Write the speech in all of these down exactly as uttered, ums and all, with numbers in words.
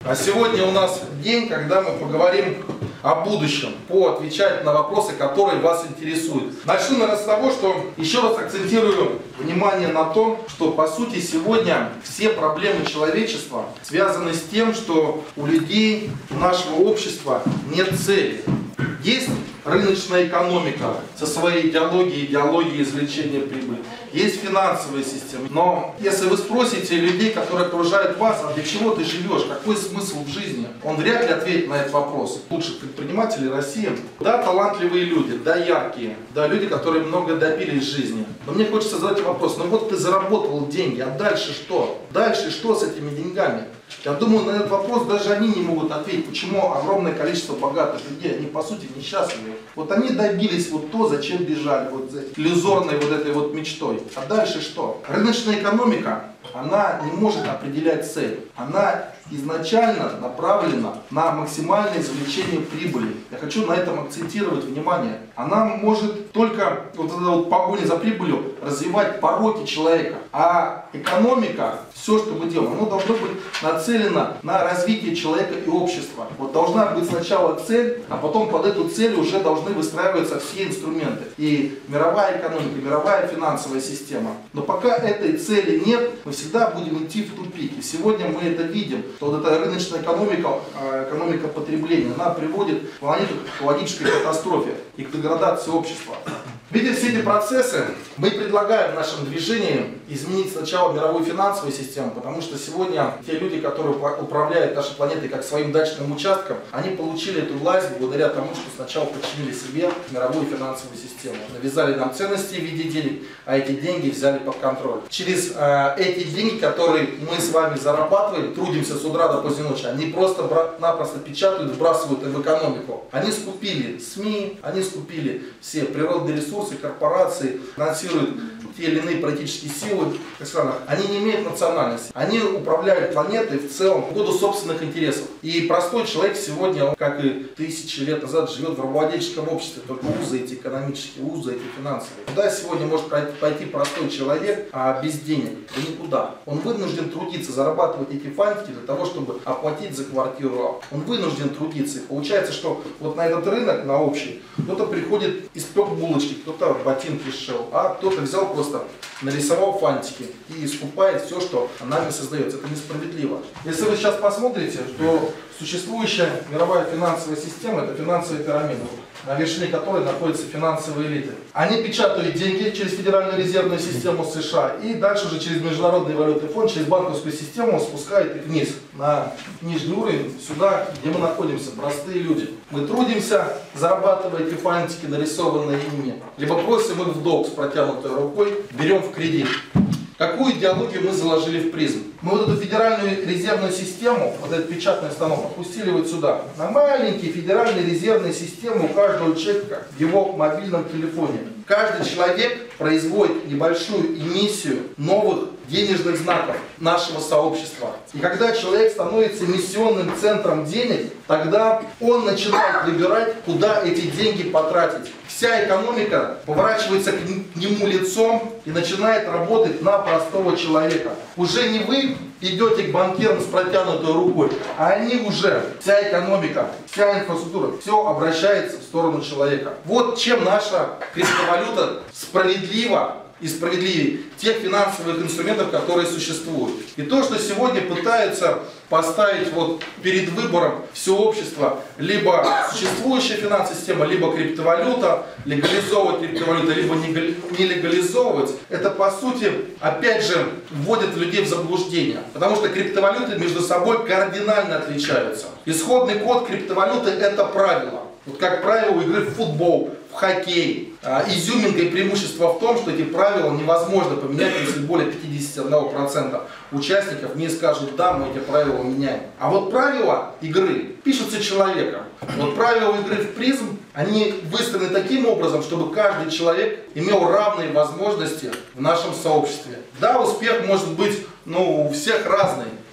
А сегодня у нас день, когда мы поговорим о будущем, по отвечать на вопросы, которые вас интересуют. Начну, наверное, с того, что еще раз акцентирую внимание на том, что по сути сегодня все проблемы человечества связаны с тем, что у людей, у нашего общества нет цели. Есть рыночная экономика со своей идеологией, идеологией извлечения прибыли. Есть финансовая система. Но если вы спросите людей, которые окружают вас, а для чего ты живешь, какой смысл в жизни, он вряд ли ответит на этот вопрос. Лучших предпринимателей России, да, талантливые люди, да, яркие, да, люди, которые много добились в жизни. Но мне хочется задать вопрос, ну вот ты заработал деньги, а дальше что? Дальше что с этими деньгами? Я думаю, на этот вопрос даже они не могут ответить, почему огромное количество богатых людей, они по сути несчастливы. Вот они добились вот то, зачем бежали, вот за иллюзорной вот этой вот мечтой. А дальше что? Рыночная экономика, она не может определять цель. Она изначально направлена на максимальное извлечение прибыли. Я хочу на этом акцентировать внимание. Она может только вот эта вот погоня за прибылью развивать пороки человека. А экономика, все, что мы делаем, оно должно быть нацелено на развитие человека и общества. Вот должна быть сначала цель, а потом под эту цель уже должны выстраиваться все инструменты. И мировая экономика, мировая финансовая система. Но пока этой цели нет, мы всегда будем идти в тупик. И сегодня мы это видим, что вот эта рыночная экономика, экономика потребления, она приводит планету к экологической катастрофе и к деградации общества. Видя все эти процессы, мы предлагаем в нашем движении изменить сначала мировую финансовую систему, потому что сегодня те люди, которые управляют нашей планетой как своим дачным участком, они получили эту власть благодаря тому, что сначала подчинили себе мировую финансовую систему. Навязали нам ценности в виде денег, а эти деньги взяли под контроль. Через э, эти деньги, которые мы с вами зарабатываем, трудимся с утра до поздней ночи, они просто-напросто печатают, вбрасывают в экономику. Они скупили СМИ, они скупили все природные ресурсы, корпорации, финансируют те или иные политические силы в странах. Они не имеют национальности. Они управляют планетой в целом в угоду собственных интересов. И простой человек сегодня, он, как и тысячи лет назад, живет в рабовладельческом обществе. Только узы эти экономические, узы эти финансовые. Куда сегодня может пойти простой человек, а без денег? Да никуда. Он вынужден трудиться, зарабатывать эти фантики для того, чтобы оплатить за квартиру. Он вынужден трудиться. И получается, что вот на этот рынок, на общий, кто-то приходит, испек булочки, кто-то ботинки сшил, а кто-то взял просто нарисовал фантики и скупает все, что нами создается. Это несправедливо. Если вы сейчас посмотрите, что существующая мировая финансовая система — это финансовая пирамида, на вершине которой находятся финансовые элиты. Они печатают деньги через Федеральную резервную систему США и дальше уже через Международный валютный фонд, через банковскую систему спускают их вниз, на нижний уровень, сюда, где мы находимся, простые люди. Мы трудимся, зарабатывая эти фантики, нарисованные ими, либо просим их в долг с протянутой рукой, берем в кредит. Какую идеологию мы заложили в призм? Мы вот эту федеральную резервную систему, вот этот печатный станок, опустили вот сюда. На маленькие федеральные резервные системы у каждого человека в его мобильном телефоне. Каждый человек производит небольшую эмиссию новых денежных знаков нашего сообщества. И когда человек становится эмиссионным центром денег, тогда он начинает выбирать, куда эти деньги потратить. Вся экономика поворачивается к нему лицом и начинает работать на простого человека. Уже не вы идете к банкирам с протянутой рукой, а они уже, вся экономика, вся инфраструктура, все обращается в сторону человека. Вот чем наша криптовалюта справедлива и справедливее тех финансовых инструментов, которые существуют. И то, что сегодня пытаются поставить вот перед выбором все общество, либо существующая финансовая система, либо криптовалюта, легализовывать криптовалюту, либо не легализовывать, это по сути, опять же, вводит людей в заблуждение. Потому что криптовалюты между собой кардинально отличаются. Исходный код криптовалюты — это правило. Вот как правило у игры в футбол, в хоккей. Изюминка и преимущество в том, что эти правила невозможно поменять, если более пятидесяти одного процента участников не скажут: да, мы эти правила меняем. А вот правила игры пишутся человеком. Вот правила игры в призм, они выстроены таким образом, чтобы каждый человек имел равные возможности в нашем сообществе. Да, успех может быть, ну, у всех разный.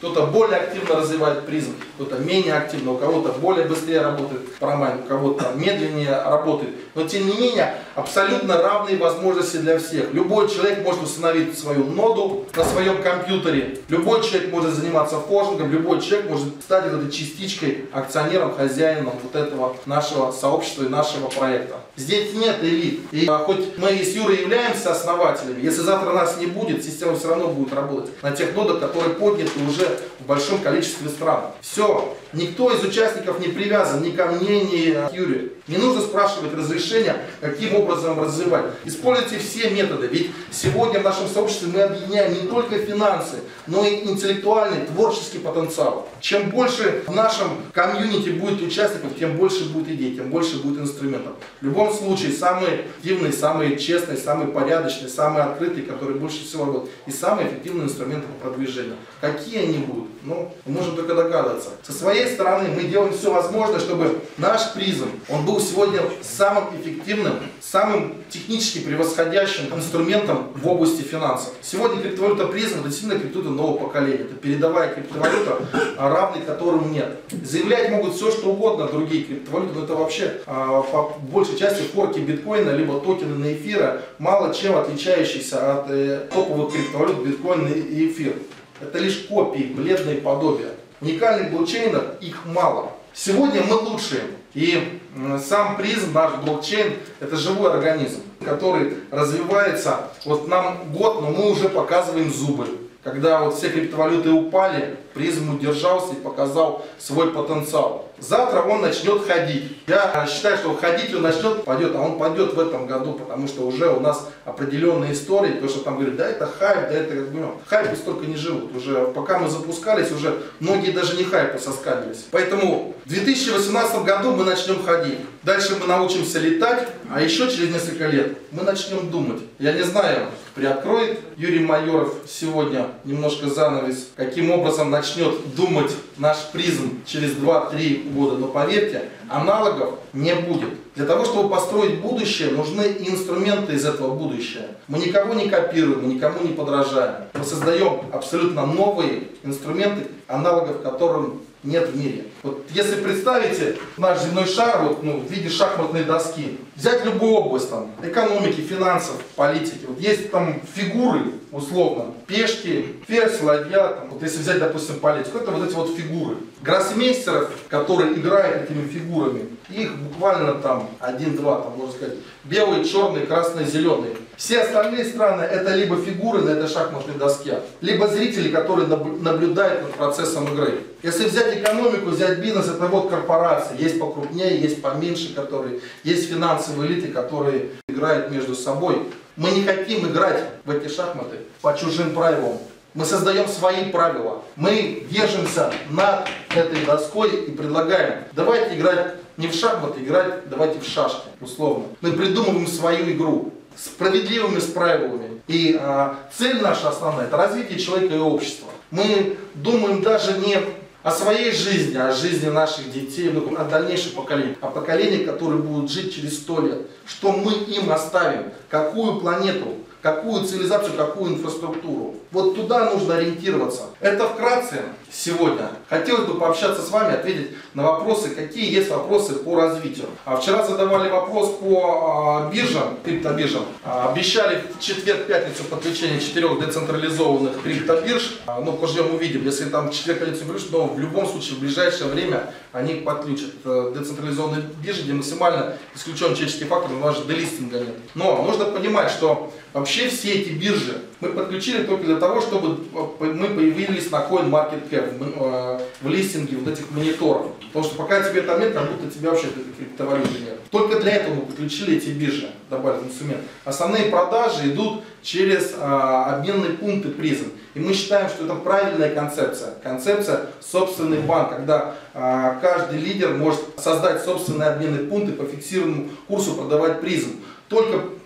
Кто-то более активно развивает призм, кто-то менее активно, у кого-то более быстрее работает промайн, у кого-то медленнее работает. Но тем не менее, абсолютно равные возможности для всех. Любой человек может установить свою ноду на своем компьютере, любой человек может заниматься форжингом, любой человек может стать этой частичкой, акционером, хозяином вот этого нашего сообщества и нашего проекта. Здесь нет элит. И а, хоть мы с Юрой являемся основателями, если завтра нас не будет, система все равно будет работать на тех нодах, которые подняты уже в большом количестве стран. Все. Никто из участников не привязан ни ко мне, ни к Юрию. Не нужно спрашивать разрешения, каким образом развивать. Используйте все методы. Ведь сегодня в нашем сообществе мы объединяем не только финансы, но и интеллектуальный, творческий потенциал. Чем больше в нашем комьюнити будет участников, тем больше будет идей, тем больше будет инструментов. В любом случае, самые активные, самые честные, самые порядочные, самые открытые, которые больше всего работают, и самые эффективные инструменты по продвижению. Какие они будут? Ну, мы можем только догадываться. Со своей стороны мы делаем все возможное, чтобы наш призм, он был сегодня самым эффективным, самым технически превосходящим инструментом в области финансов. Сегодня криптовалюта призм — это действительно криптовалюта нового поколения. Это передовая криптовалюта, равной которым нет. Заявлять могут все, что угодно другие криптовалюты, но это вообще по большей части форки биткоина, либо токены на эфира, мало чем отличающиеся от э, топовых криптовалют биткоин и эфир. Это лишь копии, бледные подобия. Уникальных блокчейнов их мало. Сегодня мы лучшие. И сам призм, наш блокчейн, это живой организм, который развивается. Вот нам год, но мы уже показываем зубы. Когда вот все криптовалюты упали, призм удержался и показал свой потенциал. Завтра он начнет ходить. Я считаю, что ходить он начнет, пойдет, а он пойдет в этом году, потому что уже у нас определенные истории, потому что там говорят, да это хайп, да это как бы, ну, хайпы столько не живут. Уже пока мы запускались, уже многие даже не хайпы соскальзывались. Поэтому в две тысячи восемнадцатом году мы начнем ходить. Дальше мы научимся летать, а еще через несколько лет мы начнем думать. Я не знаю, приоткроет Юрий Майоров сегодня немножко занавес, каким образом начнет думать наш призм через два-три года. Но поверьте, аналогов не будет. Для того, чтобы построить будущее, нужны и инструменты из этого будущего. Мы никого не копируем, мы никому не подражаем. Мы создаем абсолютно новые инструменты, аналогов которым нет в мире. Вот если представите наш земной шар вот, ну, в виде шахматной доски, взять любую область там, экономики, финансов, политики, вот есть там фигуры, условно, пешки, ферзь, ладья, там, вот если взять, допустим, политику, это вот эти вот фигуры. Гроссмейстеров, которые играют этими фигурами, их буквально там один-два, там, можно сказать, белые, черные, красные, зеленые. Все остальные страны это либо фигуры на этой шахматной доске, либо зрители, которые наблюдают над процессом игры. Если взять экономику, взять бизнес, это вот корпорации. Есть покрупнее, есть поменьше, которые, есть финансовые элиты, которые играют между собой. Мы не хотим играть в эти шахматы по чужим правилам. Мы создаем свои правила. Мы держимся над этой доской и предлагаем, давайте играть не в шахматы, играть давайте в шашки, условно. Мы придумываем свою игру. Справедливыми с правилами. И а, цель наша основная — это развитие человека и общества. Мы думаем даже не о своей жизни, а о жизни наших детей, ну, о дальнейших поколениях, о поколениях, которые будут жить через сто лет. Что мы им оставим, какую планету, какую цивилизацию, какую инфраструктуру. Вот туда нужно ориентироваться. Это вкратце сегодня. Хотелось бы пообщаться с вами, ответить на вопросы, какие есть вопросы по развитию. А вчера задавали вопрос по а, биржам, криптобиржам. А, обещали в четверг-пятницу подключение четырех децентрализованных криптобирж. А, ну, поживем увидим, если там в четверг коллекцию включат, но в любом случае в ближайшее время они их подключат. Это децентрализованные биржи, где максимально исключен человеческий фактор, но даже делистинга нет. Но нужно понимать, что вообще все эти биржи мы подключили только для того, чтобы мы появились на CoinMarketCap, в листинге вот этих мониторов. Потому что пока тебе там нет, как будто тебя вообще этой криптовалюты нет. Только для этого мы подключили эти биржи, добавили инструмент. Основные продажи идут через а, обменные пункты призм. И мы считаем, что это правильная концепция. Концепция собственный банк, когда а, каждый лидер может создать собственные обменные пункты по фиксированному курсу, продавать призм. Только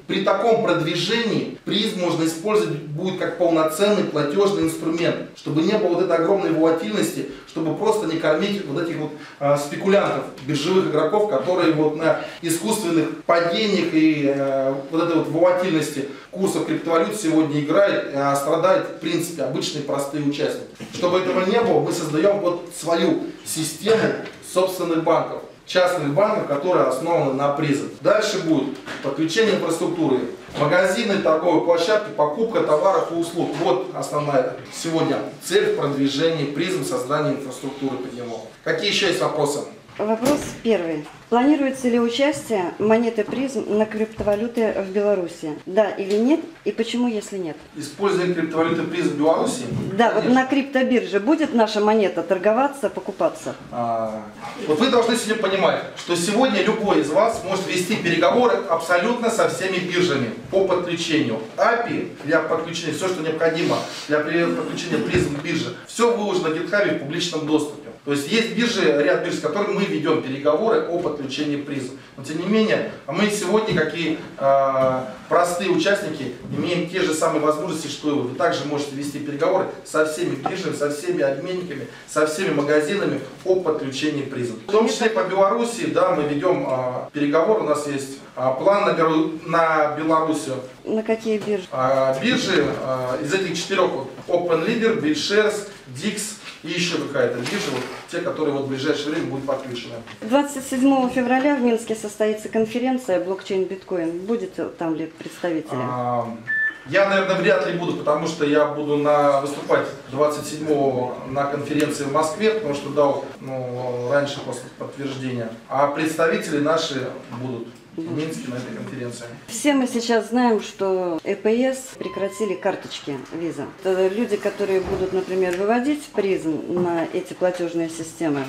При таком продвижении призм можно использовать будет как полноценный платежный инструмент, чтобы не было вот этой огромной волатильности, чтобы просто не кормить вот этих вот э, спекулянтов, биржевых игроков, которые вот на искусственных падениях и э, вот этой вот волатильности курсов криптовалют сегодня играют, а страдают в принципе обычные простые участники. Чтобы этого не было, мы создаем вот свою систему собственных банков. Частных банков, которые основаны на призм. Дальше будет подключение инфраструктуры, магазины, торговые площадки, покупка товаров и услуг. Вот основная сегодня цель в продвижении призм, создания инфраструктуры под него. Какие еще есть вопросы? Вопрос первый. Планируется ли участие монеты призм на криптовалюты в Беларуси? Да или нет? И почему, если нет? Использование криптовалюты призм в Беларуси? Да, конечно. Вот на криптобирже будет наша монета торговаться, покупаться? А, вот вы должны сегодня понимать, что сегодня любой из вас может вести переговоры абсолютно со всеми биржами по подключению. эй пи ай для подключения, все, что необходимо для подключения призм к бирже, все выложено на GitHub в публичном доступе. То есть есть биржи, ряд бирж, с которыми мы ведем переговоры о подключении призм. Но тем не менее, мы сегодня, как и э, простые участники, имеем те же самые возможности, что и вы. Вы также можете вести переговоры со всеми биржами, со всеми обменниками, со всеми магазинами о подключении призм. В том числе по Беларуси, да, мы ведем э, переговоры, у нас есть э, план на, на Белоруссию. На какие биржи? Э, биржи э, из этих четырех, вот, OpenLeader, BitShares, дикс, и еще какая-то биржа, вот, те, которые вот в ближайшее время будут подключены. двадцать седьмого февраля в Минске состоится конференция блокчейн биткоин. Будет там ли представители? А, я, наверное, вряд ли буду, потому что я буду на, выступать двадцать седьмого на конференции в Москве, потому что дал ну, раньше после подтверждения. А представители наши будут в Минске на этой конференции. Все мы сейчас знаем, что э пэ эс прекратили карточки виза. Это люди, которые будут, например, выводить призм на эти платежные системы,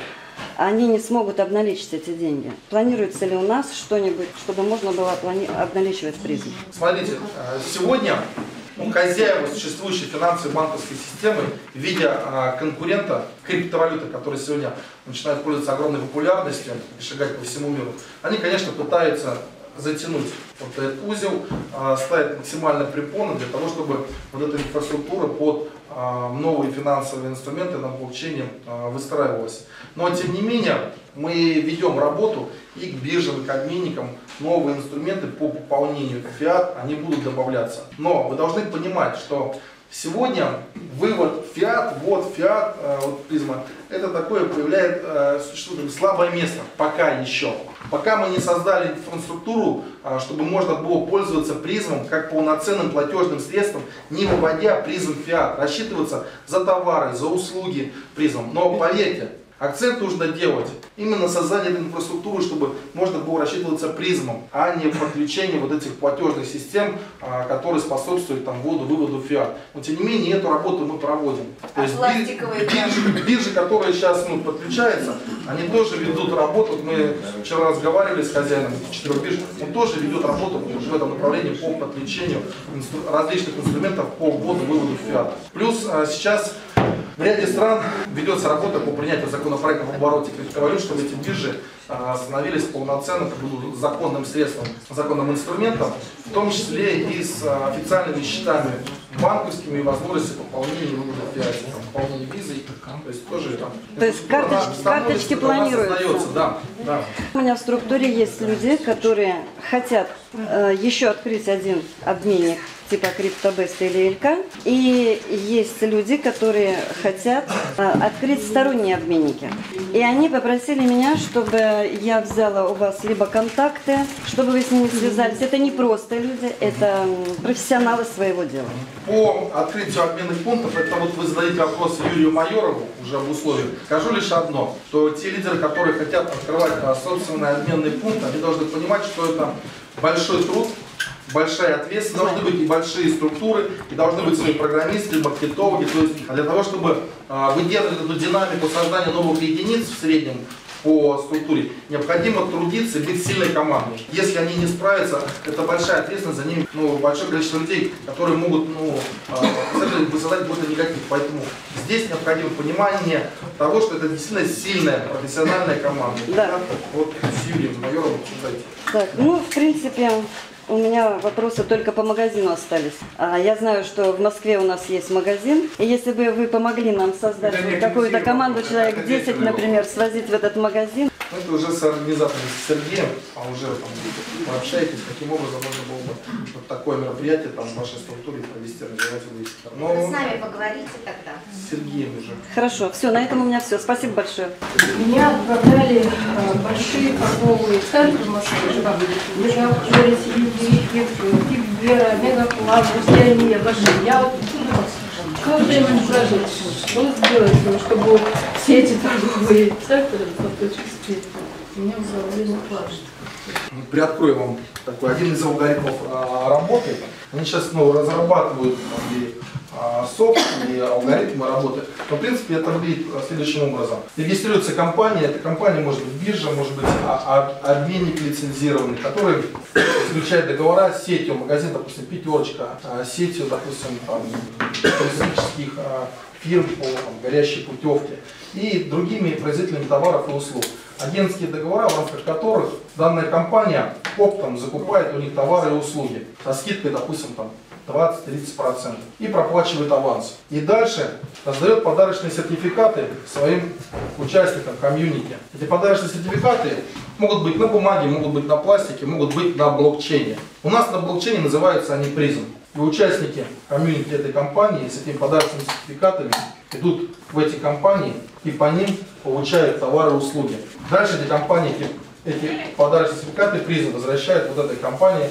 они не смогут обналичить эти деньги. Планируется ли у нас что-нибудь, чтобы можно было обналичивать призм? Смотрите, сегодня ну, хозяева существующей финансовой банковской системы, видя а, конкурента криптовалюты, который сегодня начинает пользоваться огромной популярностью и шагать по всему миру, они, конечно, пытаются затянуть вот этот узел, а, ставить максимально препоны для того, чтобы вот эта инфраструктура под а, новые финансовые инструменты на блокчейне а, выстраивалась. Но, тем не менее, мы ведем работу и к биржам, и к обменникам. Новые инструменты по пополнению фиат, они будут добавляться. Но вы должны понимать, что сегодня вывод фиат, вот фиат, вот призма, это такое появляет существует слабое место, пока еще. Пока мы не создали инфраструктуру, чтобы можно было пользоваться призмом как полноценным платежным средством, не выводя призм фиат, рассчитываться за товары, за услуги призмом. Но поверьте, акцент нужно делать именно создание этой инфраструктуры, чтобы можно было рассчитываться призмом, а не подключение вот этих платежных систем, которые способствуют там вводу, выводу фиат. Но тем не менее эту работу мы проводим. То есть биржи, биржи, которые сейчас ну, подключаются, они тоже ведут работу. Мы вчера разговаривали с хозяином четырех бирж, он тоже ведет работу в этом направлении по подключению инстру различных инструментов по вводу, выводу фиат. Плюс сейчас в ряде стран ведется работа по принятию законопроекта об обороте криптовалют, чтобы эти биржи становились полноценным законным средством, законным инструментом, в том числе и с официальными счетами банковскими и возможностью пополнения вывода фиат, пополнения визой. То есть тоже там. То есть карточки, карточки планируются. Да, да. У меня в структуре есть люди, которые хотят э, еще открыть один обменник типа CryptoBest или Элька. И есть люди, которые хотят э, открыть сторонние обменники. И они попросили меня, чтобы я взяла у вас либо контакты, чтобы вы с ними связались. Это не просто люди, это профессионалы своего дела. По открытию обменных пунктов, это вот вы задаете вопрос Юрию Майорову, уже об условиях. Скажу лишь одно, что те лидеры, которые хотят открывать собственный обменный пункт, они должны понимать, что это большой труд, большая ответственность, должны быть и большие структуры, и должны быть свои программисты, маркетологи. То есть для того, чтобы выдерживать эту динамику создания новых единиц в среднем по структуре, необходимо трудиться и быть сильной командой. Если они не справятся, это большая ответственность, за ними ну, большое количество людей, которые могут ну, высылать какой-то негатив. Поэтому здесь необходимо понимание того, что это действительно сильная профессиональная команда. Да. Вот с Юрием Майоровым обсуждайте. Так, ну, в принципе, У меня вопросы только по магазину остались. А, Я знаю, что в Москве у нас есть магазин. И если бы вы помогли нам создать вот какую-то команду, человек десять, например, свозить в этот магазин. Это уже с организатором с Сергеем, а уже там вы общаетесь, каким образом можно было бы вот такое мероприятие там в вашей структуре провести, организовать. Но Вы с нами поговорите тогда. с Сергеем уже. Хорошо, все, на этом у меня все. Спасибо большое. Меня отправляли э, большие торговые центры в Москве, Мегаполис, Тибера, Мегаплан, Устьяния, большие. Я вот каждый им прожить, что сделать, чтобы все эти торговые центры фактически меня вызывали на плащ. Приоткрою вам такой один из алгоритмов а, работы. Они сейчас ну, разрабатывают там, и а, софт, и алгоритмы работы. Но в принципе это выглядит следующим образом. Регистрируется компания, эта компания может быть биржа, может быть а, а, обменник лицензированный, который заключает договора с сетью, магазин, допустим, пятерочка, а, сетью, допустим, там, туристических а, фирм по там, горящей путевке и другими производителями товаров и услуг. Агентские договора, в рамках которых данная компания оптом закупает у них товары и услуги со скидкой, допустим, там двадцать-тридцать процентов и проплачивает аванс. И дальше раздает подарочные сертификаты своим участникам комьюнити. Эти подарочные сертификаты могут быть на бумаге, могут быть на пластике, могут быть на блокчейне. У нас на блокчейне называются они призм. И участники комьюнити этой компании с этими подарочными сертификатами идут в эти компании и по ним получают товары и услуги. Дальше эти компании, эти, эти подарочные сертификаты призм возвращают вот этой компании,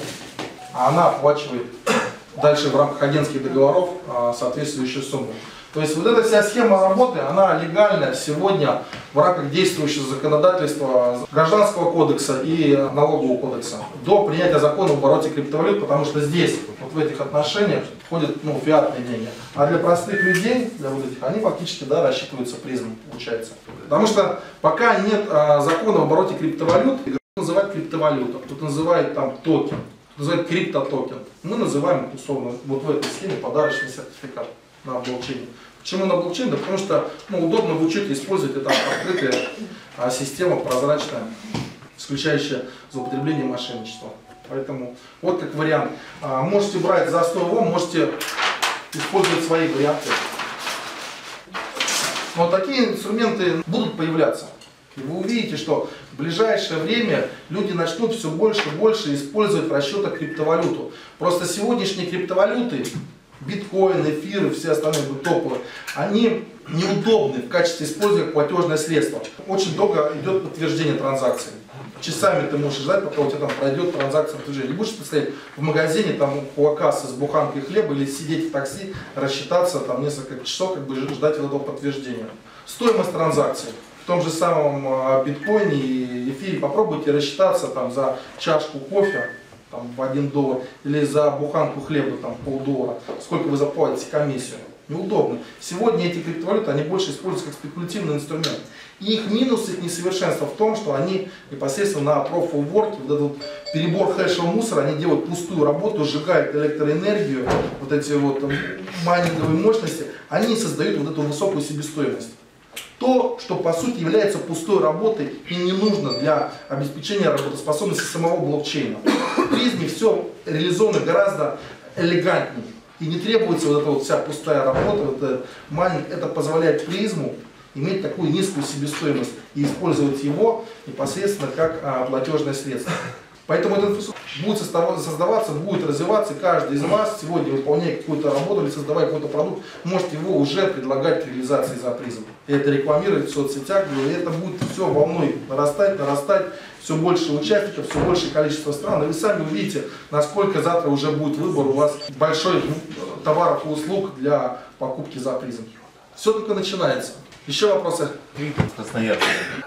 а она оплачивает дальше в рамках агентских договоров а, соответствующую сумму. То есть вот эта вся схема работы, она легальная сегодня в рамках действующего законодательства Гражданского кодекса и Налогового кодекса до принятия закона об обороте криптовалют, потому что здесь, вот в этих отношениях, входят ну, фиатные деньги. А для простых людей, для вот этих, они фактически да, рассчитываются призмом, получается. Потому что пока нет а, закона об обороте криптовалют, их называют криптовалюта, кто-то называет там токен, кто-то называет криптотокен. Мы называем условно вот в этой схеме подарочный сертификат на блокчейне. Почему на блокчейне? Да потому что ну, удобно в учете использовать, это открытая а, система, прозрачная, исключающая злоупотребление и мошенничество. Поэтому вот как вариант. А, можете брать за основу, можете использовать свои варианты. Но такие инструменты будут появляться. И вы увидите, что в ближайшее время люди начнут все больше и больше использовать в расчетах криптовалюту. Просто сегодняшние криптовалюты, биткоин, эфир и все остальные топовые, они неудобны в качестве использования платежное средство. Очень долго идет подтверждение транзакций. Часами ты можешь ждать, пока у тебя там пройдет транзакция подтверждения. Не будешь стоять в магазине там у кассы с буханкой хлеба или сидеть в такси, рассчитаться там несколько часов, как бы ждать этого подтверждения. Стоимость транзакций. В том же самом биткоине и эфире попробуйте рассчитаться там за чашку кофе там, в один доллар или за буханку хлеба там, полдоллара. Сколько вы заплатите комиссию? Неудобно. Сегодня эти криптовалюты они больше используются как спекулятивный инструмент. И их минус, их несовершенство в том, что они непосредственно на Proof of Work, вот этот вот перебор хэшевого мусора, они делают пустую работу, сжигают электроэнергию, вот эти вот майнинговые мощности, они создают вот эту высокую себестоимость. То, что по сути является пустой работой и не нужно для обеспечения работоспособности самого блокчейна. В призме все реализовано гораздо элегантнее. И не требуется вот эта вот вся пустая работа, вот это, майнинг, это позволяет призму иметь такую низкую себестоимость и использовать его непосредственно как а, платежное средство. Поэтому эта инфраструктура будет создаваться, будет развиваться, и каждый из вас сегодня, выполняя какую-то работу или создавая какой-то продукт, может его уже предлагать к реализации за призм. И это рекламировать в соцсетях, и это будет все волной нарастать, нарастать, все больше участников, все большее количество стран. И вы сами увидите, насколько завтра уже будет выбор у вас большой товаров и услуг для покупки за призм. Все только начинается. Еще вопросы? Красноярск.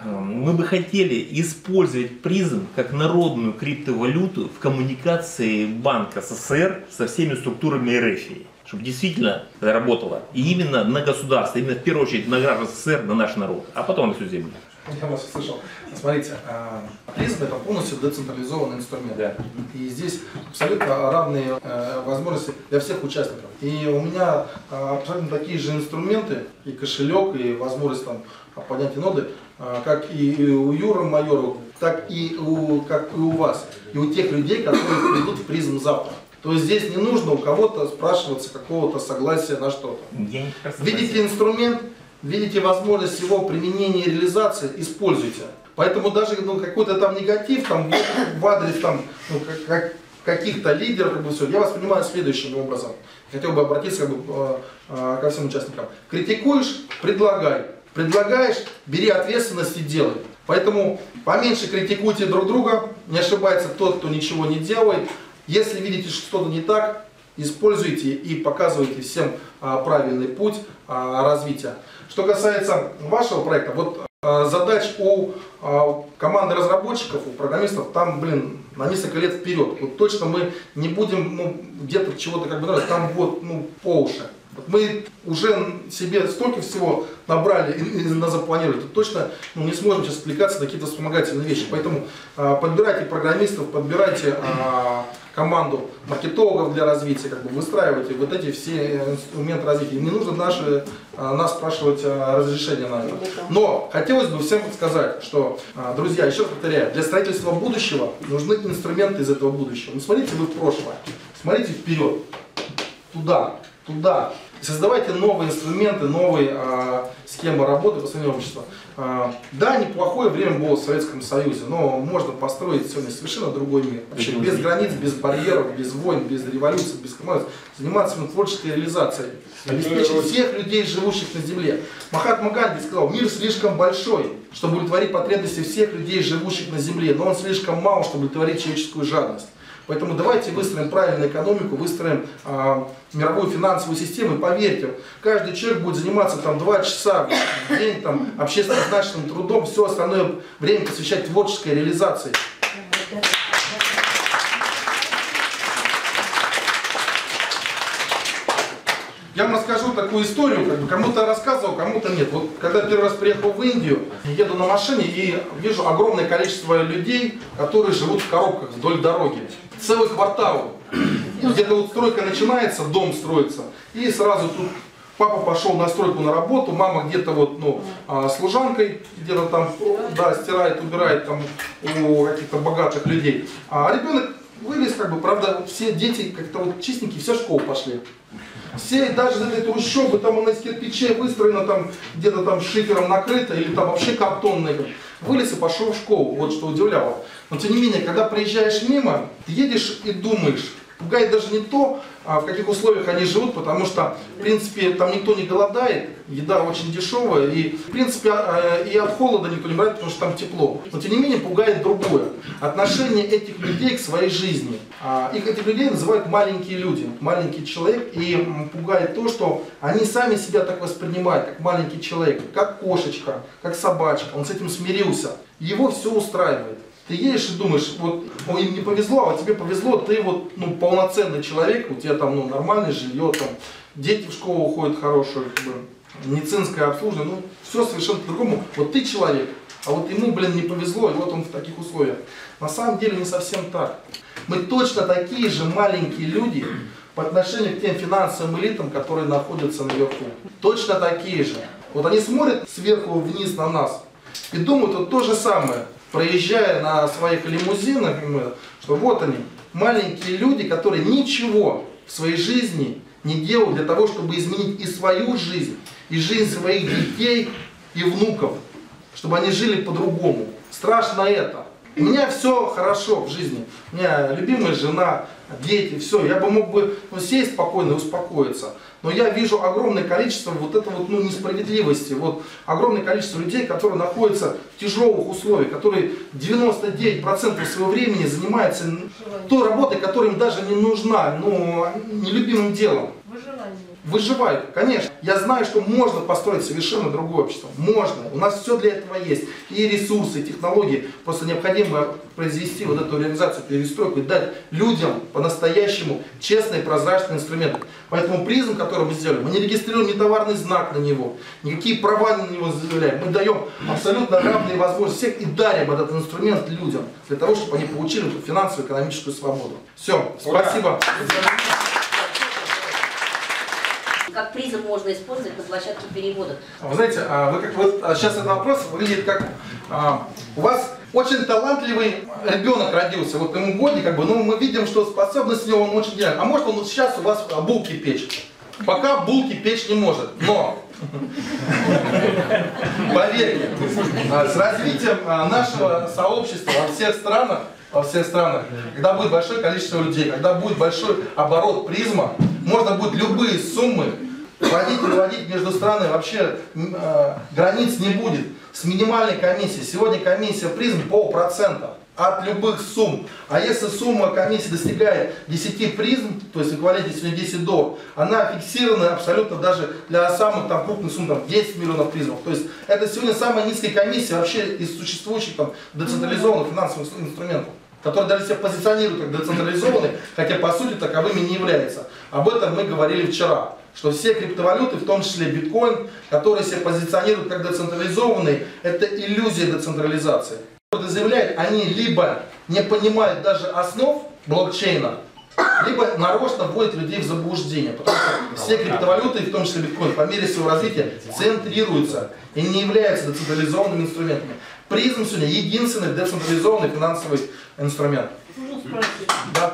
Мы бы хотели использовать призм как народную криптовалюту в коммуникации Банка СССР со всеми структурами эр эф, чтобы действительно это работало. И именно на государство, именно в первую очередь на граждан СССР, на наш народ, а потом на всю землю. Я вас услышал. Смотрите, призм это полностью децентрализованный инструмент. Да. И здесь абсолютно равные э, возможности для всех участников. И у меня э, абсолютно такие же инструменты, и кошелек, и возможность там поднятия ноды, э, как и, и у Юры Майорова, так и у, как и у вас, и у тех людей, которые придут в призм завтра. То есть здесь не нужно у кого-то спрашиваться какого-то согласия на что-то. Видите инструмент, видите возможность его применения и реализации, используйте. Поэтому даже ну, какой-то там негатив там, в адрес там, ну, как, как, каких-то лидеров, как бы, все, я воспринимаю следующим образом. Хотел бы обратиться как бы, ко всем участникам. Критикуешь, предлагай. Предлагаешь, бери ответственность и делай. Поэтому поменьше критикуйте друг друга, не ошибается тот, кто ничего не делает. Если видите, что что-то не так, используйте и показывайте всем а, правильный путь а, развития. Что касается вашего проекта, вот а, задач у а, команды разработчиков, у программистов, там, блин, на несколько лет вперед. Вот точно мы не будем ну, где-то чего-то как бы нравится, там вот ну, по уши. Вот мы уже себе столько всего набрали и, и запланировали, то точно ну, не сможем сейчас отвлекаться на какие-то вспомогательные вещи. Поэтому а, подбирайте программистов, подбирайте а, команду маркетологов для развития, как бы выстраивайте вот эти все инструменты развития. И не нужно наши, а, нас спрашивать а, разрешение на это. Но хотелось бы всем сказать, что, а, друзья, еще раз повторяю, для строительства будущего нужны инструменты из этого будущего. Не смотрите вы в прошлое, смотрите вперед, туда. Туда. Создавайте новые инструменты, новые э, схемы работы по сравнению общества. Э, да, неплохое время было в Советском Союзе, но можно построить сегодня совершенно другой мир. Вообще, без границ, без барьеров, без войн, без революций, без коммунизма. Заниматься творческой реализацией. Обеспечить всех людей, живущих на земле. Махатма Ганди сказал, мир слишком большой, чтобы удовлетворить потребности всех людей, живущих на земле, но он слишком мал, чтобы удовлетворить человеческую жадность. Поэтому давайте выстроим правильную экономику, выстроим э, мировую финансовую систему. И поверьте, каждый человек будет заниматься там два часа в день там, общественно значимым трудом, все остальное время посвящать творческой реализации. Я вам расскажу такую историю, как бы кому-то рассказывал, кому-то нет. Вот когда первый раз приехал в Индию, еду на машине и вижу огромное количество людей, которые живут в коробках вдоль дороги. Целый квартал. Где-то вот стройка начинается, дом строится, и сразу тут папа пошел на стройку на работу, мама где-то вот, ну, служанкой, где-то там, да, стирает, убирает там у каких-то богатых людей. А ребенок вылез, как бы, правда, все дети как-то вот чистенькие, все в школу пошли. Все, даже из этой трущобы, там она из кирпичей выстроена, там где-то там шифером накрыта, или там вообще картонной. Вылез и пошел в школу, вот что удивляло. Но тем не менее, когда проезжаешь мимо, ты едешь и думаешь, пугает даже не то, в каких условиях они живут, потому что, в принципе, там никто не голодает, еда очень дешевая, и, в принципе, и от холода никто не умирает, потому что там тепло. Но, тем не менее, пугает другое. Отношение этих людей к своей жизни. Их, этих людей называют маленькие люди, маленький человек, и пугает то, что они сами себя так воспринимают, как маленький человек, как кошечка, как собачка. Он с этим смирился, его все устраивает. Ты едешь и думаешь, вот им не повезло, а тебе повезло, ты вот ну, полноценный человек, у тебя там ну, нормальное жилье, там, дети в школу ходят хорошие, как бы, медицинское обслуживание, ну все совершенно по-другому. Вот ты человек, а вот ему, блин, не повезло, и вот он в таких условиях. На самом деле не совсем так. Мы точно такие же маленькие люди по отношению к тем финансовым элитам, которые находятся наверху. Точно такие же. Вот они смотрят сверху вниз на нас и думают вот то же самое, проезжая на своих лимузинах, что вот они, маленькие люди, которые ничего в своей жизни не делают для того, чтобы изменить и свою жизнь, и жизнь своих детей и внуков, чтобы они жили по-другому. Страшно это. У меня все хорошо в жизни. У меня любимая жена, дети, все. Я бы мог бы ну, сесть спокойно и успокоиться. Но я вижу огромное количество вот этой вот, ну, несправедливости. Вот, огромное количество людей, которые находятся в тяжелых условиях, которые девяносто девять процентов своего времени занимаются той работой, которая им даже не нужна, ну, нелюбимым делом. Выживание. выживают, конечно. Я знаю, что можно построить совершенно другое общество. Можно. У нас все для этого есть. И ресурсы, и технологии. Просто необходимо произвести вот эту реализацию, перестройку и дать людям по-настоящему честные, прозрачные инструменты. Поэтому призм, который мы сделали, мы не регистрируем ни товарный знак на него, никакие права на него заявляем. Мы даем абсолютно равные возможности всех и дарим этот инструмент людям, для того, чтобы они получили эту финансовую, экономическую свободу. Все, спасибо. Как призм можно использовать на площадке переводов? Вы знаете, вы как вот сейчас этот вопрос выглядит как а, у вас очень талантливый ребенок родился, вот ему годик, как бы, но мы видим, что способность у него он очень идеальна. А может он вот сейчас у вас булки печь? Пока булки печь не может, но поверьте, с развитием нашего сообщества во всех странах, во всех странах, когда будет большое количество людей, когда будет большой оборот призма, можно будет любые суммы вводить и выводить между странами, вообще э, границ не будет. С минимальной комиссией. Сегодня комиссия призм полпроцента от любых сумм. А если сумма комиссии достигает десяти призм, то есть в эквиваленте сегодня десять долларов, она фиксирована абсолютно даже для самых там крупных сумм, там десять миллионов призмов. То есть это сегодня самая низкая комиссия вообще из существующих там децентрализованных финансовых инструментов, которые даже себя позиционируют как децентрализованные, хотя по сути таковыми не являются. Об этом мы говорили вчера, что все криптовалюты, в том числе биткоин, которые себя позиционируют как децентрализованные, это иллюзия децентрализации. Это заявляют, они либо не понимают даже основ блокчейна, либо нарочно вводят людей в заблуждение, потому что все криптовалюты, в том числе биткоин, по мере своего развития центрируются и не являются децентрализованными инструментами. Призм сегодня единственный децентрализованный финансовый инструмент. Да.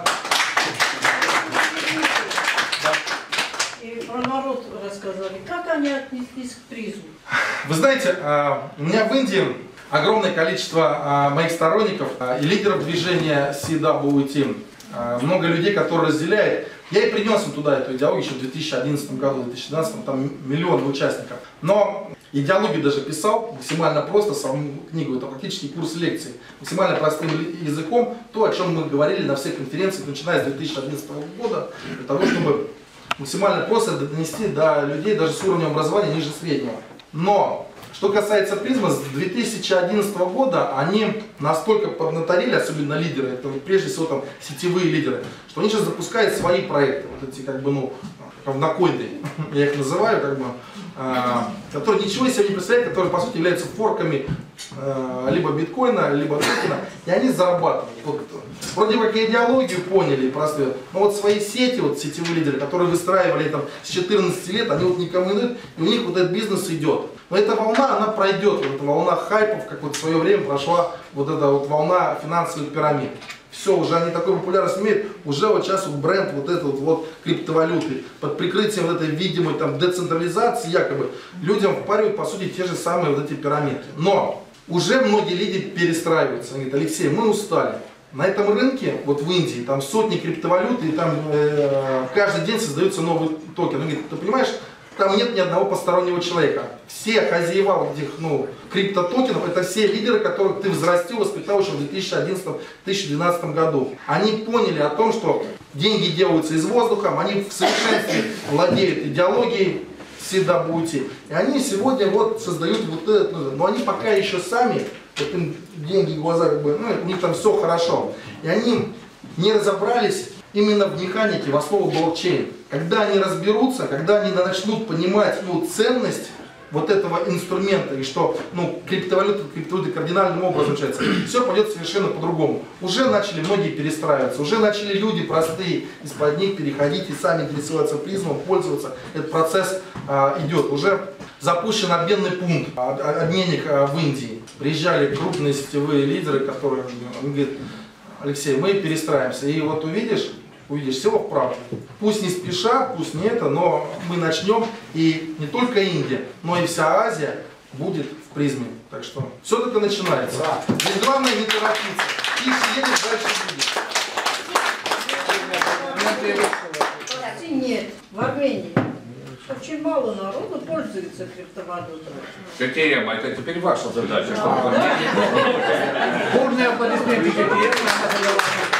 И про народ рассказали. Как они отнеслись к призму? Вы знаете, у меня в Индии огромное количество моих сторонников и лидеров движения си дабл ю ти. Много людей, которые разделяют. Я и принес им туда эту идеологию еще в две тысячи одиннадцатом году, в две тысячи двенадцатом, там миллионы участников. Но идеологию даже писал максимально просто, саму книгу, это практически курс лекций, максимально простым языком, то, о чем мы говорили на всех конференциях, начиная с две тысячи одиннадцатого года, для того, чтобы максимально просто донести до людей даже с уровнем образования ниже среднего. Но что касается призма, с две тысячи одиннадцатого года они настолько поднаторили, особенно лидеры, это прежде всего там сетевые лидеры, что они сейчас запускают свои проекты, вот эти как бы, ну, равнокоины, я их называю, как бы, э, которые ничего из себя не представляют, которые по сути являются форками э, либо биткоина, либо токена, и они зарабатывают. Вот, вроде как идеологию поняли, просто, но вот свои сети, вот сетевые лидеры, которые выстраивали там с четырнадцати лет, они вот никому не дают, и у них вот этот бизнес идет. Но эта волна, она пройдет, вот эта волна хайпов, как вот в свое время прошла вот эта вот волна финансовых пирамид. Все, уже они такой популярность имеют, уже вот сейчас вот бренд вот этой вот, вот криптовалюты, под прикрытием вот этой видимой там децентрализации якобы, людям впаривают по сути те же самые вот эти пирамидки. Но уже многие люди перестраиваются, они говорят: Алексей, мы устали. На этом рынке, вот в Индии, там сотни криптовалют, и там э, каждый день создается новый токен. Он говорит: ты понимаешь, там нет ни одного постороннего человека. Все хозяева вот этих, ну, криптотокенов, это все лидеры, которых ты взрастил, воспитал еще в две тысячи одиннадцатом — две тысячи двенадцатом году. Они поняли о том, что деньги делаются из воздуха, они в совершенстве владеют идеологией си дабл ю ти. И они сегодня вот создают вот это, но они пока еще сами, вот им деньги в глаза, как бы, ну, у них там все хорошо. И они не разобрались именно в механике, в основу блокчейна. Когда они разберутся, когда они начнут понимать, ну, ценность вот этого инструмента, и что, ну, криптовалюта, криптовалюта кардинальным образом отличается, все пойдет совершенно по-другому. Уже начали многие перестраиваться, уже начали люди простые из-под них переходить и сами интересоваться призмом, пользоваться. Этот процесс а, идет. Уже запущен обменный пункт, а, обменник а, в Индии. Приезжали крупные сетевые лидеры, которые говорят: Алексей, мы перестраиваемся. И вот увидишь, увидишь, все вправо. Пусть не спеша, пусть не это, но мы начнем, и не только Индия, но и вся Азия будет в призме. Так что все только начинается. Здесь главное не торопиться. Тише едешь, дальше будет. Нет, в Армении очень мало народу пользуется криптовалютой. КТМ, это теперь ваша задача. А, да? Бурные аплодисменты КТМ.